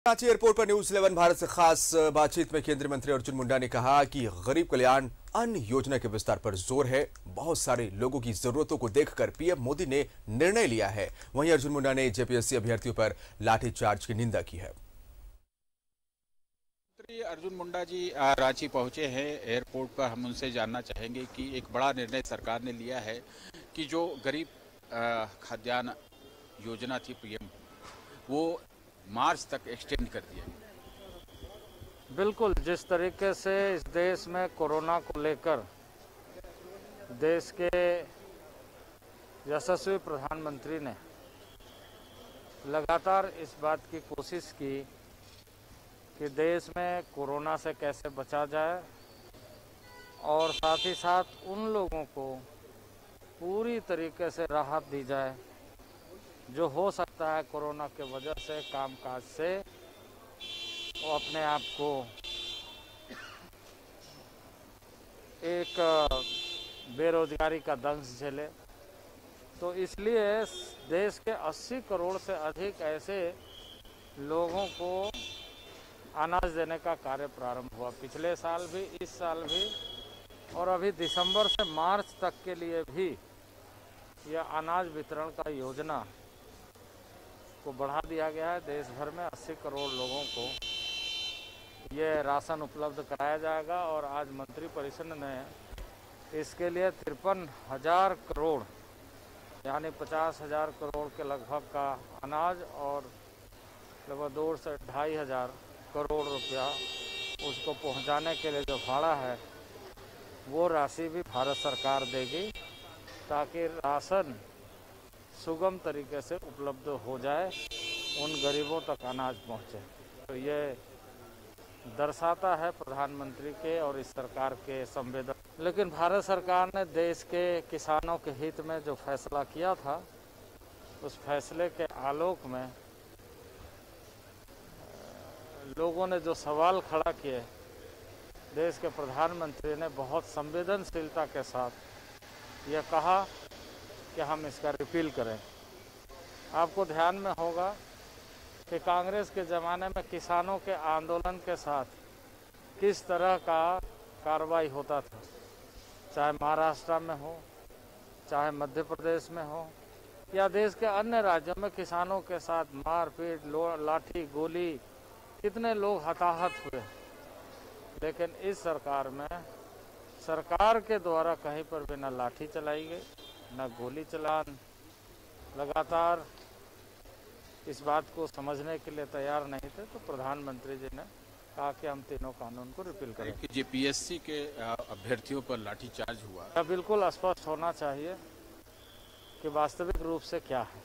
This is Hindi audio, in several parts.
रांची एयरपोर्ट पर न्यूज 11 भारत से खास बातचीत में केंद्रीय मंत्री अर्जुन मुंडा ने कहा कि गरीब कल्याण अन्न योजना के विस्तार पर जोर है। बहुत सारे लोगों की जरूरतों को देखकर पीएम मोदी ने निर्णय लिया है। वहीं अर्जुन मुंडा ने जेपीएससी अभ्यर्थियों पर लाठीचार्ज की निंदा की है। मंत्री अर्जुन मुंडा जी रांची पहुंचे हैं। एयरपोर्ट पर हम उनसे जानना चाहेंगे कि एक बड़ा निर्णय सरकार ने लिया है कि जो गरीब खाद्यान्न योजना थी पीएम, वो मार्च तक एक्सटेंड कर दिया गया। बिल्कुल, जिस तरीके से इस देश में कोरोना को लेकर देश के यशस्वी प्रधानमंत्री ने लगातार इस बात की कोशिश की कि देश में कोरोना से कैसे बचा जाए और साथ ही साथ उन लोगों को पूरी तरीके से राहत दी जाए जो हो सकता है कोरोना के वजह से कामकाज से वो अपने आप को एक बेरोजगारी का दंश झेले। तो इसलिए देश के 80 करोड़ से अधिक ऐसे लोगों को अनाज देने का कार्य प्रारंभ हुआ, पिछले साल भी, इस साल भी, और अभी दिसंबर से मार्च तक के लिए भी यह अनाज वितरण का योजना को बढ़ा दिया गया है। देश भर में 80 करोड़ लोगों को ये राशन उपलब्ध कराया जाएगा और आज मंत्रिपरिषद ने इसके लिए 53,000 करोड़ यानी 50,000 करोड़ के लगभग का अनाज और लगभग 2 से 2,500 करोड़ रुपया उसको पहुंचाने के लिए जो भाड़ा है वो राशि भी भारत सरकार देगी ताकि राशन सुगम तरीके से उपलब्ध हो जाए, उन गरीबों तक अनाज पहुंचे। तो ये दर्शाता है प्रधानमंत्री के और इस सरकार के संवेदन। लेकिन भारत सरकार ने देश के किसानों के हित में जो फैसला किया था, उस फैसले के आलोक में लोगों ने जो सवाल खड़ा किए, देश के प्रधानमंत्री ने बहुत संवेदनशीलता के साथ यह कहा कि हम इसका रिपील करें। आपको ध्यान में होगा कि कांग्रेस के ज़माने में किसानों के आंदोलन के साथ किस तरह का कार्रवाई होता था, चाहे महाराष्ट्र में हो, चाहे मध्य प्रदेश में हो या देश के अन्य राज्यों में किसानों के साथ मारपीट, लाठी, गोली, कितने लोग हताहत हुए। लेकिन इस सरकार में सरकार के द्वारा कहीं पर भी न लाठी चलाई गई, न गोली चलान। लगातार इस बात को समझने के लिए तैयार नहीं थे, तो प्रधानमंत्री जी ने कहा कि हम तीनों कानून को रिपील करें। जेपीएससी के अभ्यर्थियों पर लाठीचार्ज हुआ, यह बिल्कुल स्पष्ट होना चाहिए कि वास्तविक रूप से क्या है।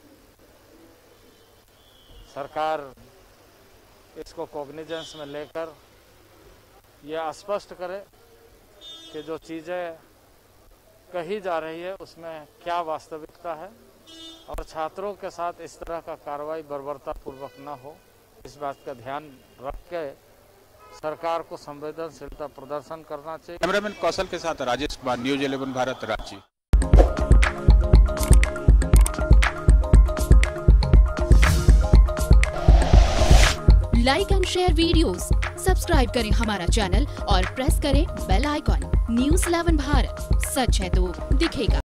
सरकार इसको कॉग्निजेंस में लेकर यह स्पष्ट करे कि जो चीज़ें कही जा रही है उसमें क्या वास्तविकता है और छात्रों के साथ इस तरह का कार्रवाई बर्बरतापूर्वक न हो, इस बात का ध्यान रख के सरकार को संवेदनशीलता प्रदर्शन करना चाहिए। कैमरामैन कौशल के साथ Rajesh Kumar, news 11 Bharat, Ranchi. Like and share videos, subscribe करें हमारा चैनल और प्रेस करें बेल आइकॉन। न्यूज 11 भारत, सच है तो दिखेगा।